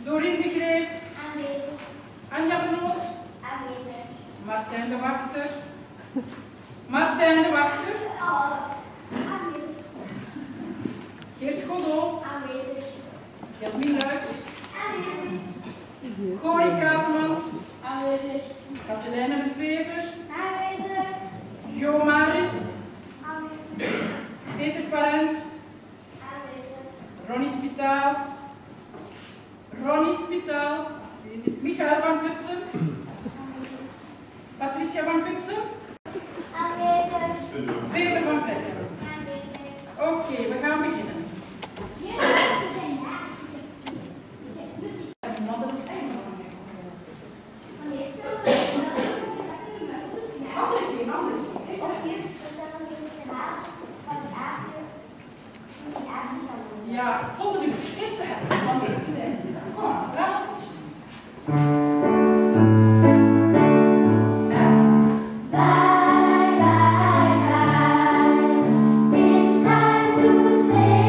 Dorien de Greef. Aanwezig. Anja de Noot. Aanwezig. Martijn de Wachter. Martijn de Wachter. Aanwezig. Geert Godot. Aanwezig. Jasmin Luijks. Aanwezig. Corrie Kazemans. Aanwezig. Katelijne de Vever. Aanwezig. Jo Maris. Aanwezig. Peter Parent. Aanwezig. Ronnie Spitaals. Ronnie Spitaals. Michael van Kutsen. Patricia van Kutsen. Aanwezig. Veerle van Vlekken. Aanwezig. Oké, we gaan beginnen. Want dat is eigenlijk nog een andere keer, andere keer. Ja, volgende uur. Eerste helft. Want kom maar, vraag eens. Bye, bye, bye. It's time to say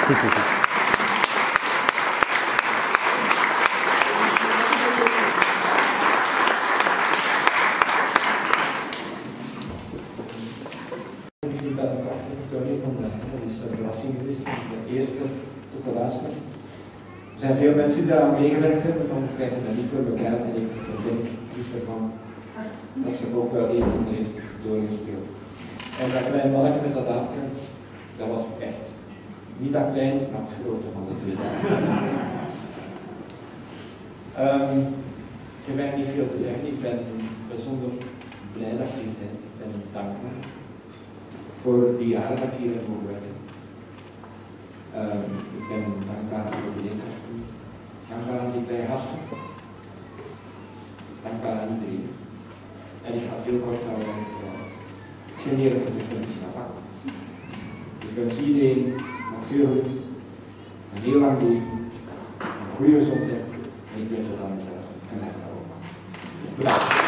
Ik vind dat een prachtige vertoning van dat is een verrassing geweest, van de eerste tot de laatste. Er zijn veel mensen die daaraan meegewerkt hebben, want we krijgen dat niet voor elkaar en ik denk dus ervan dat ze ook wel even heeft doorgespeeld. En dat klein mannetje met dat aapje, dat was echt niet dat klein, maar het grote van de twee. Ik heb eigenlijk niet veel te zeggen, ik ben bijzonder blij dat je hier bent, ik ben dankbaar voor die jaren dat ik hier heb mogen werken. Ik ben dankbaar voor de leerkrachten, dankbaar aan die twee gasten, dankbaar aan iedereen. En ik ga het heel kort houden, ik ben eerlijk gezegd een beetje afhankelijk. Ik wens iedereen nog veel geluk, een heel lang leven, een goede gezondheid en ik wens het aan mezelf en echt ook. Bedankt.